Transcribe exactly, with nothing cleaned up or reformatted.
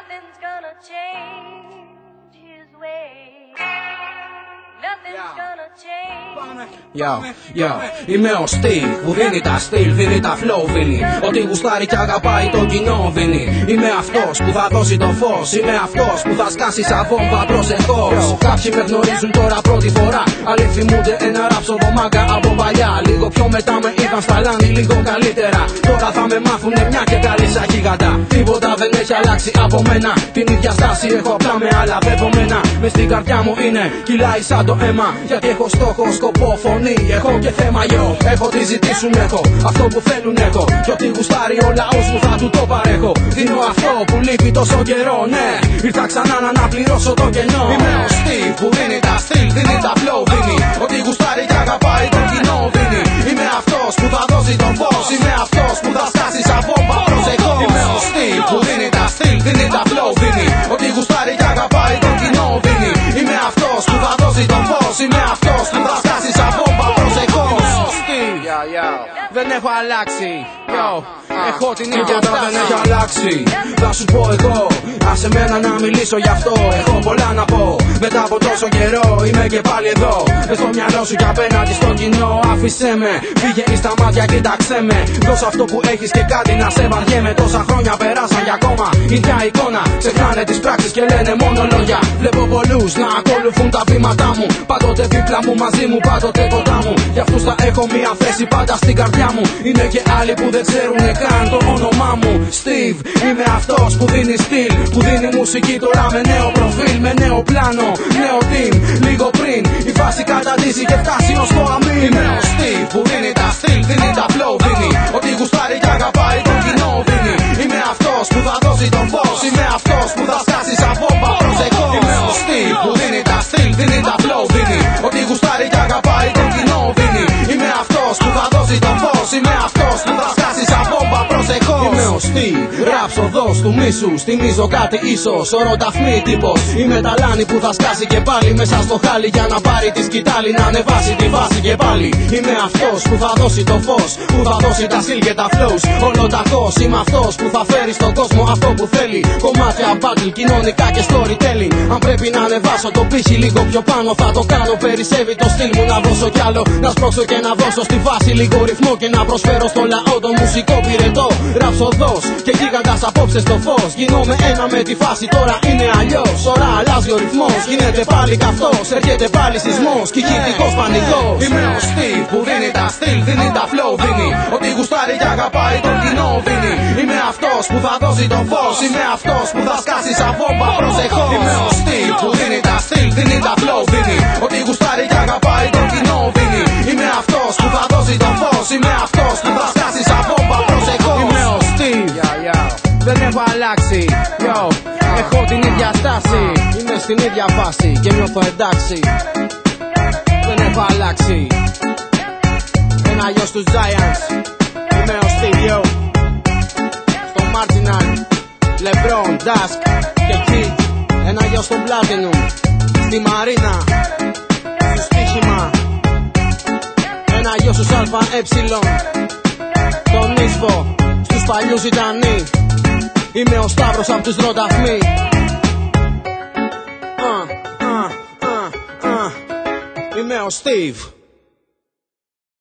Nothing's gonna change his way. Nothing's gonna change. Yo, yo, είμαι ο Steve που δίνει τα στυλ, δίνει τα flow, δίνει ότι γουστάρει και αγαπάει το κοινό, δίνει. Είμαι αυτός που θα δώσει το φως, είμαι αυτός που θα σκάσει σαν βόμβα, προσεχώς. Κάποιοι με γνωρίζουν τώρα πρώτη φορά, άλλοι θυμούνται ένα ράψοδο μάγκα από παλιά. Λίγο πιο μετά με είχαν στα λάνη, λίγο καλύτερα. Τώρα θα με μάθουνε μια και καλή σαν γίγαντα. Τίποτα δεν έχει αλλάξει από μένα, την ίδια στάση έχω, απλά με άλλα δεδομένα. Μες στην καρδιά μου είναι, κυλάει σαν το αίμα, γιατί έχω στόχο, σκοπό, φωνή. Έχω και θέμα, yo. Έχω τι ζητήσουν, έχω αυτό που θέλουν, έχω. Κι ό,τι γουστάρει ο λαός μου θα του το παρέχω. Δίνω αυτό που λείπει τόσο καιρό, ναι. Ήρθα ξανά να αναπληρώσω το κενό. Είμαι ο Steve που δίνει τα στυλ, δίνει τα flow, δίνει ότι γουστάρει και αγαπάει το κοινό, δίνει. Είμαι αυτός που θα δώσει το φως, είμαι αυτός που θα σκάσει σαν βόμβα, προσεχώς. Είμαι ο Steve που δίνει τα στυλ, δίνει τα flow, δίνει ότι γουστάρει και αγαπάει το κοινό, δίνει. Είμαι αυτός που θα δώσει το φως, είμαι αυτός που θα σκάσει σαν βόμβα, προσεχώς. Δεν έχω αλλάξει, yo. Έχω την ίδια στάση, δεν έχει αλλάξει. Θα σου πω εγώ, άσε μένα να μιλήσω γι' αυτό. Έχω πολλά να πω, μετά από τόσο καιρό είμαι και πάλι εδώ. Μες στο μυαλό σου και απέναντι στο κοινό, άφησέ με. Πήγαινε στα μάτια, κοίταξέ με. Δώσε αυτό που έχεις και κάτι να σε βαριέμαι. Τόσα χρόνια περάσαν για ακόμα ίδια εικόνα. Ξεχνάνε τις πράξεις και λένε μόνο λόγια. Βλέπω πολλούς να ακολουθούν τα βήματά μου. Πάντοτε δίπλα μου, μαζί μου, πάντοτε κοντά μου. Για αυτούς θα έχω μια θέση πάντα στην καρδιά μου. Είναι και άλλοι που δεν ξέρουνε καν το όνομά μου. Steve, είμαι αυτός που δίνει στυλ, που δίνει μουσική τώρα με νέο προφίλ, με νέο πλάνο, νέο team. Λίγο πριν η φάση καταντήσει και φτάσει ως το αμήν. Είμαι ο Steve που δίνει τα στυλ, δίνει τα flow, δίνει ότι γουστάρει και αγαπάει το κοινό, δίνει. Είμαι αυτός που θα δώσει το φως, είμαι αυτός που θα σκάσει σαν βόμβα, προσεχώς. Είμαι ο Steve που δίνει τα στυλ, δίνει τα flow, δίνει ότι γουστάρει και αγαπάει το κοινό, δίνει. Είμαι αυτός που θα δώσει το φως, είμαι αυτός που θα σκάσει σαν βόμβα, προσεχώς. Είμαι ο Steve, ράψοδος του μίσους, θυμίζω κάτι ίσως, οροταφμή τύπος. Είμαι ταλάνι που θα σκάσει και πάλι μέσα στο χάλι για να πάρει τη σκητάλη, να ανεβάσει τη βάση και πάλι. Είμαι αυτός που θα δώσει το φως, που θα δώσει τα στυλ και τα flows. Όλο τα κος, είμαι αυτός που θα φέρει στον κόσμο αυτό που θέλει. Κομμάτια battle, κοινωνικά και storytelling. Αν πρέπει να ανεβάσω το πύχη λίγο πιο πάνω, θα το κάνω. Περισσεύει το στυλ μου να δώσω κι άλλο, να σπρώξω και να δώσω στη βάση λίγο ρυθμό και να προσφέρω στο λαό το μουσικό πυρετό. Ραψοδός και γίγαντας απόψε στο φως. Γινόμαι ένα με τη φάση, τώρα είναι αλλιώς. Τώρα αλλάζει ο ρυθμός, γίνεται πάλι καυτός. Έρχεται πάλι σεισμός, κηχητικός πανικός. Είμαι ο Steve που δίνει τα στυλ, δίνει τα flow, δίνει ότι γουστάρει και αγαπάει το κοινό, δίνει. Είμαι αυτός που θα δώσει το φως, είμαι αυτός που θα σκάσει σαν βόμβα, προσεχώς. Είμαι ο Steve που δίνει τα στυλ, δίνει τα flow, δίνει ότι γουστάρει και αγαπάει το κοινό, δίνει. Είμαι αυτός που θα δώσει το φως, είμαι αυτός που θα σκάσει σαν βόμβα, προσεχώς. Είμαι ο Steve, δεν έχω αλλάξει, yo. Έχω την ίδια στάση, είμαι στην ίδια φάση και νιώθω εντάξει. Δεν έχω αλλάξει. Ένα γιος τους Giants, είμαι ο Steve, yo. Στο Marginal, LeBron, Dusk και Kid. Ένα γιος στο Platinum, στη Μαρίνα, στο στοίχημα. Ένα γιος στους ΑΕ, τον Ίσβο, στους παλιούς Ιτανοί. Είμαι ο Σταύρος απ' τους Ροταθμοί. uh, uh, uh, uh. Είμαι ο Steve.